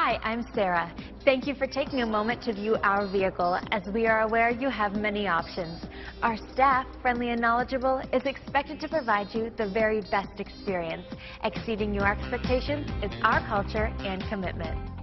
Hi, I'm Sarah. Thank you for taking a moment to view our vehicle, as we are aware you have many options. Our staff, friendly and knowledgeable, is expected to provide you the very best experience. Exceeding your expectations is our culture and commitment.